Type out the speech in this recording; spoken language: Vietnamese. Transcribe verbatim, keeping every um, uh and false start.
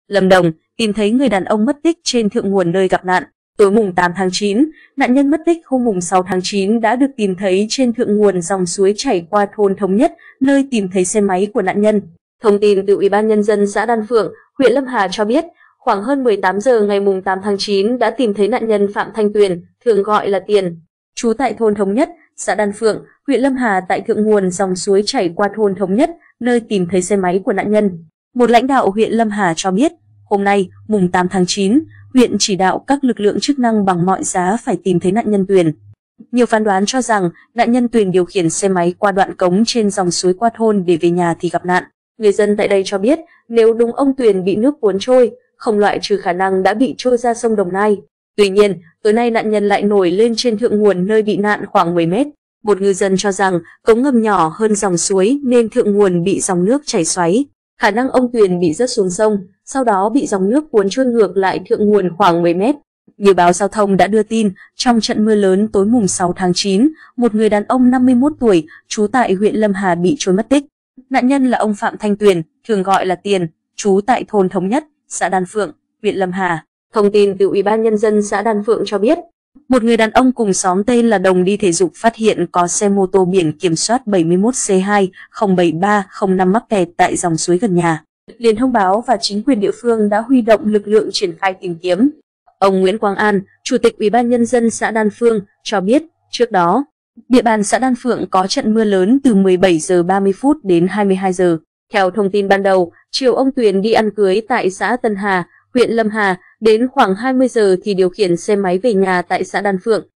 Lâm Đồng tìm thấy người đàn ông mất tích trên thượng nguồn nơi gặp nạn. Tối mùng tám tháng chín, nạn nhân mất tích hôm mùng sáu tháng chín đã được tìm thấy trên thượng nguồn dòng suối chảy qua thôn Thống Nhất, nơi tìm thấy xe máy của nạn nhân. Thông tin từ Ủy ban Nhân dân xã Đan Phượng, huyện Lâm Hà cho biết, khoảng hơn mười tám giờ ngày mùng tám tháng chín đã tìm thấy nạn nhân Phạm Thanh Tuyền, thường gọi là Tiền, trú tại thôn Thống Nhất, xã Đan Phượng, huyện Lâm Hà tại thượng nguồn dòng suối chảy qua thôn Thống Nhất, nơi tìm thấy xe máy của nạn nhân. Một lãnh đạo huyện Lâm Hà cho biết, hôm nay, mùng tám tháng chín, huyện chỉ đạo các lực lượng chức năng bằng mọi giá phải tìm thấy nạn nhân Tuyền. Nhiều phán đoán cho rằng nạn nhân Tuyền điều khiển xe máy qua đoạn cống trên dòng suối qua thôn để về nhà thì gặp nạn. Người dân tại đây cho biết, nếu đúng ông Tuyền bị nước cuốn trôi, không loại trừ khả năng đã bị trôi ra sông Đồng Nai. Tuy nhiên, tối nay nạn nhân lại nổi lên trên thượng nguồn nơi bị nạn khoảng mười mét. Một ngư dân cho rằng cống ngầm nhỏ hơn dòng suối nên thượng nguồn bị dòng nước chảy xoáy. Khả năng ông Tuyền bị rớt xuống sông, sau đó bị dòng nước cuốn trôi ngược lại thượng nguồn khoảng mười mét. Như báo giao thông đã đưa tin, trong trận mưa lớn tối mùng sáu tháng chín, một người đàn ông năm mươi mốt tuổi, trú tại huyện Lâm Hà bị trôi mất tích. Nạn nhân là ông Phạm Thanh Tuyền, thường gọi là Tiền, trú tại thôn Thống Nhất, xã Đan Phượng, huyện Lâm Hà. Thông tin từ Ủy ban Nhân dân xã Đan Phượng cho biết, một người đàn ông cùng xóm tên là Đồng đi thể dục phát hiện có xe mô tô biển kiểm soát bảy mươi mốt C hai không bảy ba không năm mắc kẹt tại dòng suối gần nhà. Liền thông báo và chính quyền địa phương đã huy động lực lượng triển khai tìm kiếm. Ông Nguyễn Quang An, Chủ tịch Ủy ban Nhân dân xã Đan Phượng, cho biết, trước đó, địa bàn xã Đan Phượng có trận mưa lớn từ mười bảy giờ ba mươi phút đến hai mươi hai giờ. Theo thông tin ban đầu, chiều ông Tuyền đi ăn cưới tại xã Tân Hà, huyện Lâm Hà, đến khoảng hai mươi giờ thì điều khiển xe máy về nhà tại xã Đan Phượng.